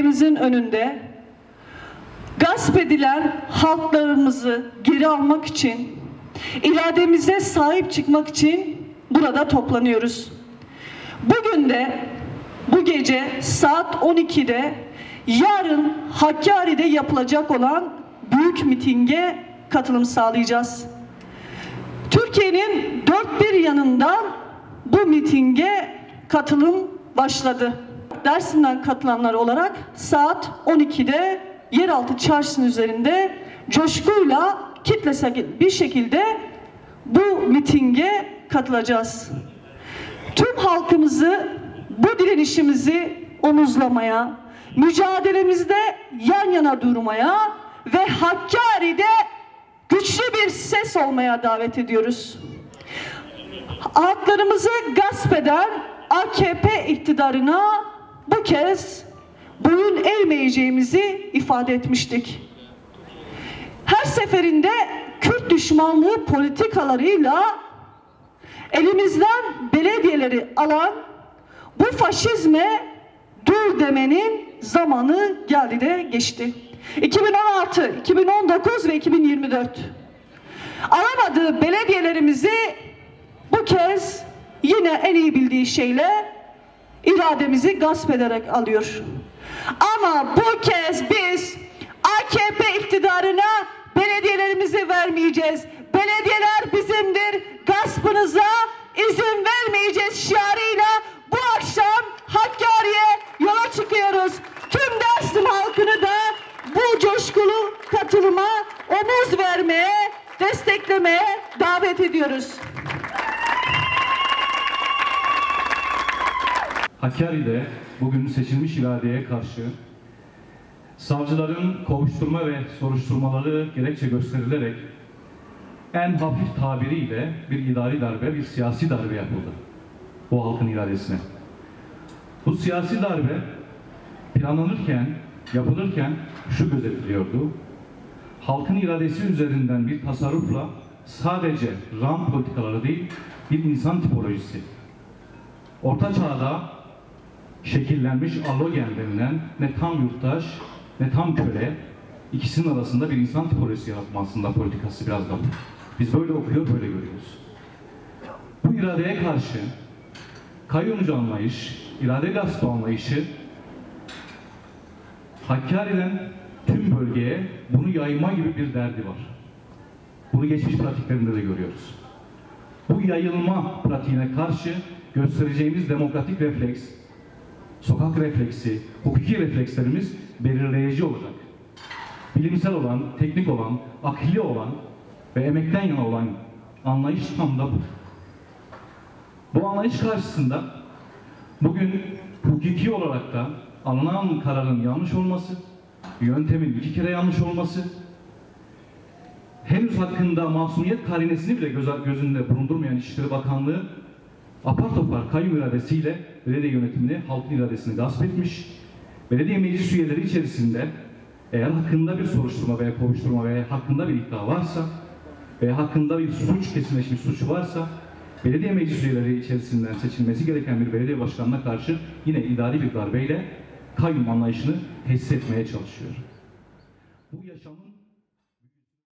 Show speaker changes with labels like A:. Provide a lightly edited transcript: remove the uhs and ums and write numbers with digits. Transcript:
A: belediyemizin önünde gasp edilen halklarımızı geri almak için, irademize sahip çıkmak için burada toplanıyoruz. Bugün de bu gece saat 12'de yarın Hakkari'de yapılacak olan büyük mitinge katılım sağlayacağız. Türkiye'nin dört bir yanından bu mitinge katılım başladı. Dersim'den katılanlar olarak saat 12'de Yeraltı Çarşısı'nın üzerinde coşkuyla kitlesel bir şekilde bu mitinge katılacağız. Tüm halkımızı bu direnişimizi omuzlamaya, mücadelemizde yan yana durmaya ve Hakkari'de güçlü bir ses olmaya davet ediyoruz. Haklarımızı gasp eden AKP iktidarına bu kez boyun eğmeyeceğimizi ifade etmiştik. Her seferinde Kürt düşmanlığı politikalarıyla elimizden belediyeleri alan bu faşizme dur demenin zamanı geldi de geçti. 2016, 2019 ve 2024 alamadığı belediyelerimizi bu kez yine en iyi bildiği şeyle irademizi gasp ederek alıyor. Ama bu kez biz AKP iktidarına belediyelerimizi vermeyeceğiz. Belediyeler bizimdir. Gaspınıza izin vermeyeceğiz şiarıyla bu akşam Hakkari'ye yola çıkıyoruz. Tüm Dersim halkını da bu coşkulu katılıma omuz vermeye, desteklemeye davet ediyoruz.
B: Hakkari'de bugün seçilmiş iradeye karşı savcıların kovuşturma ve soruşturmaları gerekçe gösterilerek en hafif tabiriyle bir idari darbe, bir siyasi darbe yapıldı bu halkın iradesine. Bu siyasi darbe planlanırken, yapılırken şu gözetiliyordu: halkın iradesi üzerinden bir tasarrufla sadece rant politikaları değil, bir insan tipolojisi, Orta Çağ'da şekillenmiş allogen denilen ne tam yurttaş ne tam köle, ikisinin arasında bir insan tipolojisi yaratma aslında politikası biraz da bu. Biz böyle okuyor, böyle görüyoruz. Bu iradeye karşı kayyumcu anlayış, irade gaspı anlayışı Hakkari'den tüm bölgeye bunu yayma gibi bir derdi var. Bunu geçmiş pratiklerinde de görüyoruz. Bu yayılma pratiğine karşı göstereceğimiz demokratik refleks, sokak refleksi, hukuki reflekslerimiz belirleyici olacak. Bilimsel olan, teknik olan, akıllı olan ve emekten yana olan anlayış tam da bu. Bu anlayış karşısında bugün hukuki olarak da alınan kararın yanlış olması, yöntemin 2 kere yanlış olması, henüz hakkında masumiyet karinesini bile gözünde bulundurmayan İçişleri Bakanlığı apar topar kayyum iradesiyle belediye yönetimini, halkın iradesini gasp etmiş. Belediye meclis üyeleri içerisinde eğer hakkında bir soruşturma veya kovuşturma veya hakkında bir iddia varsa veya hakkında bir suç, kesinleşmiş suç varsa belediye meclis üyeleri içerisinden seçilmesi gereken bir belediye başkanına karşı yine idari bir darbeyle kayyum anlayışını tesis etmeye çalışıyor. Bu yaşamın